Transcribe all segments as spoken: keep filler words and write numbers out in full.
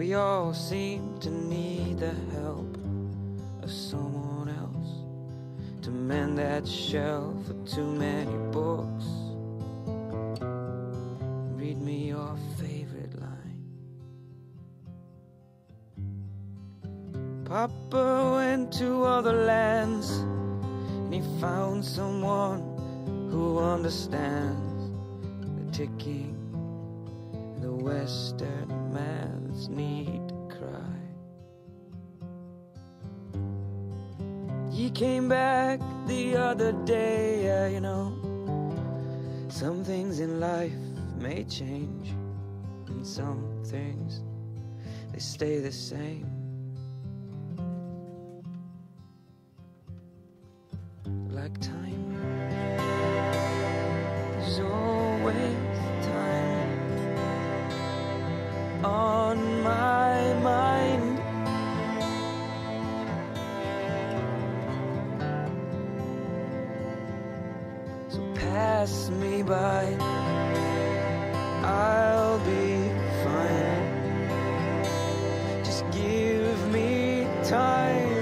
we all seem to need the help of someone else to mend that shelf with too many books. Read me your favorite line. Papa went to other lands and he found someone who understands the ticking, the Western man's need to cry. He came back the other day, yeah, you know, some things in life may change, and some things, they stay the same. Like time, there's always time on my mind. So pass me by, I'll be fine. Just give me time.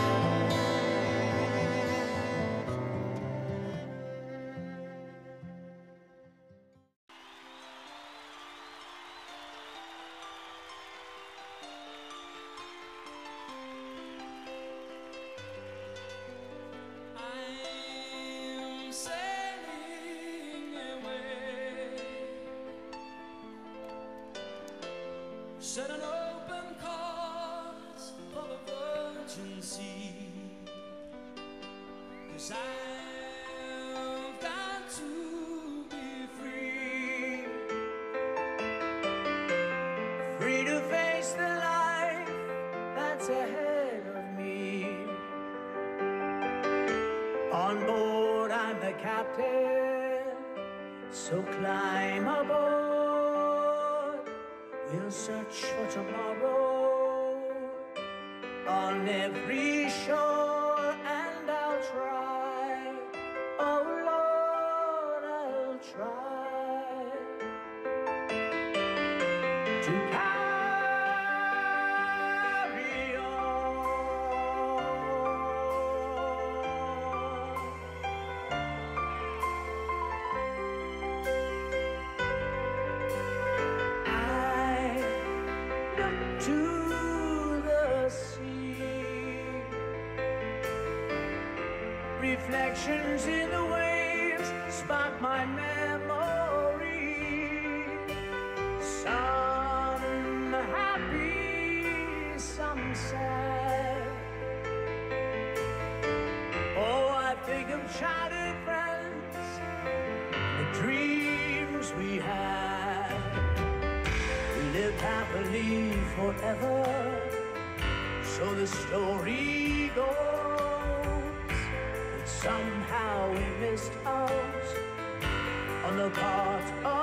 Set an open cause for the virgin sea, 'cause I've got to be free, free to face the life that's ahead of me. On board I'm the captain, so climb aboard. We'll search for tomorrow on every shore, and I'll try, oh Lord, I'll try to carry on. To the sea, reflections in the waves spark my memory. Some happy, some sad. Oh, I think of childhood friends, the dreams we had. Live happily forever, so the story goes. But somehow we missed out on the part of